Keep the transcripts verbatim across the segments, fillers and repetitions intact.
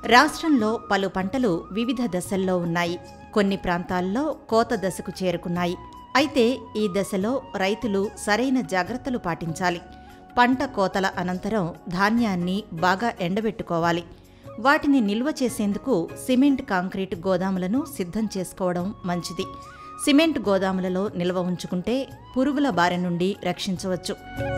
రాష్ట్రంలో పలు పంటలు వివిధ దశల్లో ఉన్నాయి. కొన్ని ప్రాంతాల్లో కోత దశకు చేరుకున్నాయి. అయితే ఈ దశలో రైతులు సరైన జాగ్రత్తలు పాటించాలి. పంట కోతల అనంతరం ధాన్యాన్ని బాగా ఎండబెట్టుకోవాలి. వాటిని నిల్వ చేసేందుకు సిమెంట్ కాంక్రీట్ గోదాములను సిద్ధం చేసుకోవడం మంచిది. సిమెంట్ గోదాములలో నిల్వ ఉంచుకుంటే పురుగుల బారి నుండి రక్షించవచ్చు.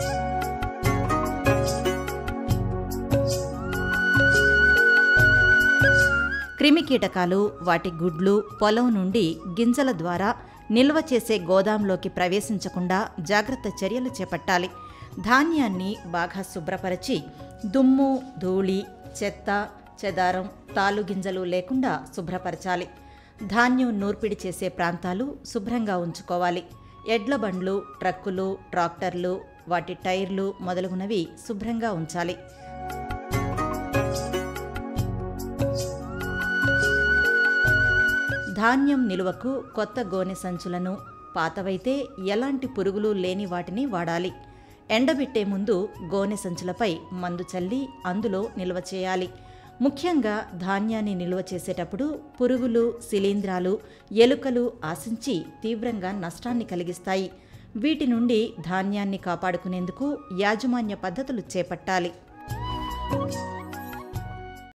క్రిమికీటకాలు వాటి గుడ్లు పొలం నుండి గింజల ద్వారా నిల్వ చేసే గోదాంలోకి ప్రవేశించకుండా జాగ్రత్త చర్యలు చేపట్టాలి. ధాన్యాన్ని బాగా శుభ్రపరచి దుమ్ము, ధూళి, చెత్త, చెదారం, తాలుగింజలు లేకుండా శుభ్రపరచాలి. ధాన్యం నూర్పిడి చేసే ప్రాంతాలు శుభ్రంగా ఉంచుకోవాలి. ఎడ్ల బండ్లు, ట్రక్కులు, ట్రాక్టర్లు, వాటి టైర్లు మొదలగునవి శుభ్రంగా ఉంచాలి. ధాన్యం నిలువకు కొత్త గోనె సంచులను, పాతవైతే ఎలాంటి పురుగులు లేని వాటిని వాడాలి. ఎండబెట్టే ముందు గోనె సంచులపై మందు చల్లి అందులో నిల్వ చేయాలి. ముఖ్యంగా ధాన్యాన్ని నిల్వ చేసేటప్పుడు పురుగులు, శిలీంధ్రాలు, ఎలుకలు ఆశించి తీవ్రంగా నష్టాన్ని కలిగిస్తాయి. వీటి నుండి ధాన్యాన్ని కాపాడుకునేందుకు యాజమాన్య పద్ధతులు చేపట్టాలి.